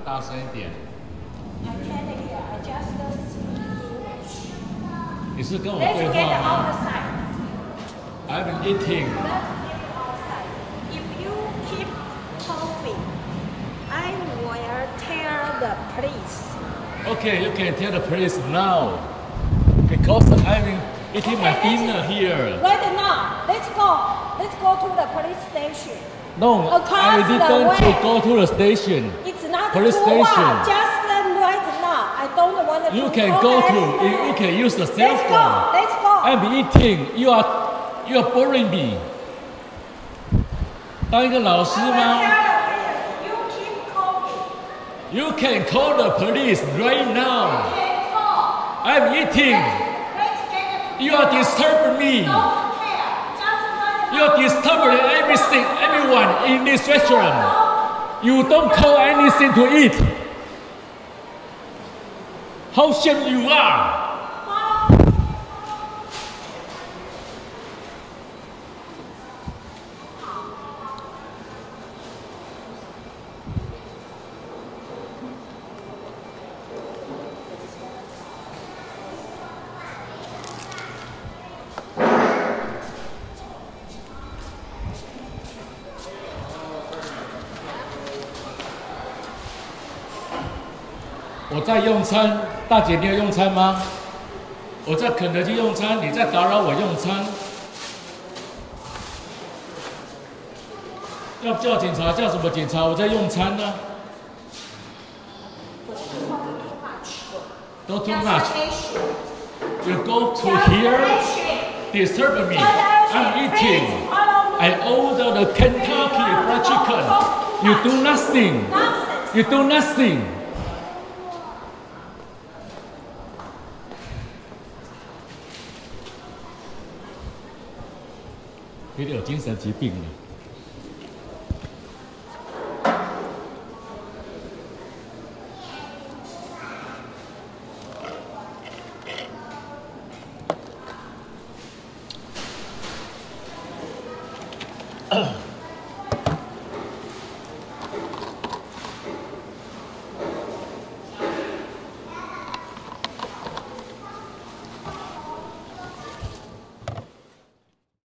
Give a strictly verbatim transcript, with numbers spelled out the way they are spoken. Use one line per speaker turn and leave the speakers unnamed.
大声一点。
I can't hear. I just speak English.
你是跟我
Let's
对
get
话吗
outside.
？I'm eating.
Let's get outside. If you keep talking, I will tell the police.
Okay, you can tell the police now. Because I'm eating my
Okay,
dinner here.
Right now, let's go. Let's go to the police station.
No,
Across
I
the
didn't
way.
to go to the station.
It's not
Police
too
station.
far. Just right now. I don't want to.
You can go to, you, you can use the cell
Let's
phone.
go. Let's go.
I'm eating. You are, you are boring me. 当一个老师
I will
吗
tell the police. You keep talking.
？You can call the police right now.
Okay, call.
I'm eating.
Let's get it.
You are disturbing me.
Don't care. Just right
You are disturbing everything, everyone in this restaurant. You don't call anything to eat. How shame you are! 我在用餐，大姐，你有用餐吗？我在肯德基用餐，你在打扰我用餐。要叫警察，叫什么警察？我在用餐呢。Don't too much. You go to here, disturb me. I'm eating. I order the Kentucky Fried Chicken. You do nothing. You do nothing. 有点有精神疾病了。